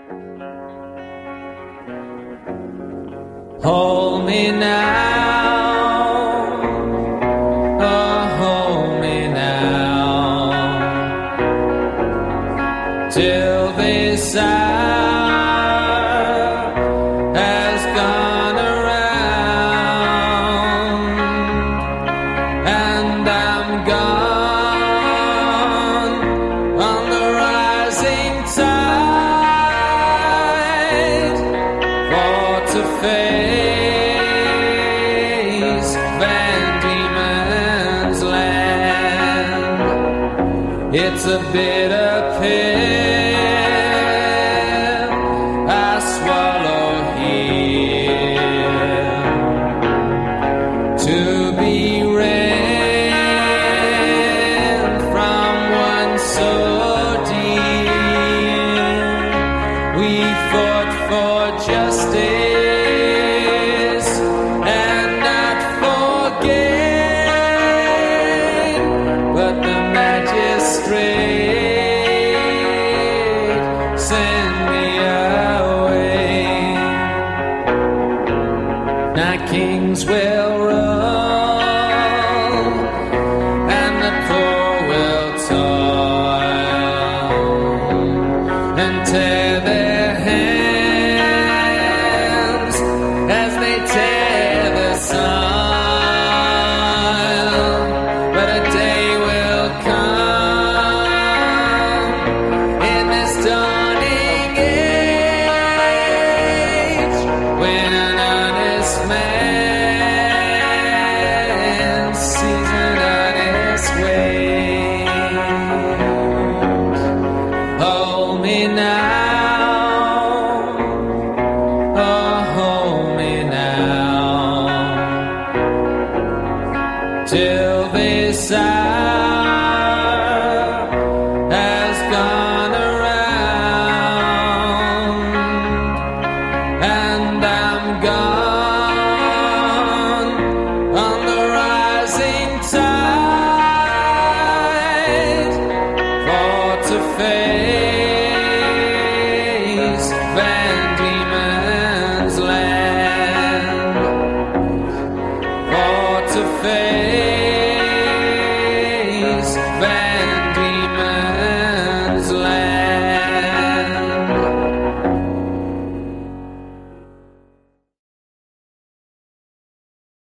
Hold me now, oh hold me now, till this hour has gone around, and I'm gone on the rising tide, for to face Van Diemen's land. It's a bitter pill I swallow here, to be rent from one so dear. We fought for justice and not for gain, but the magistrate sent me away. Now kings will rule and the poor will toil and tear their hands as they tear the soil. But a day will come in this dawning age when an honest man sees an honest way. Hold me now.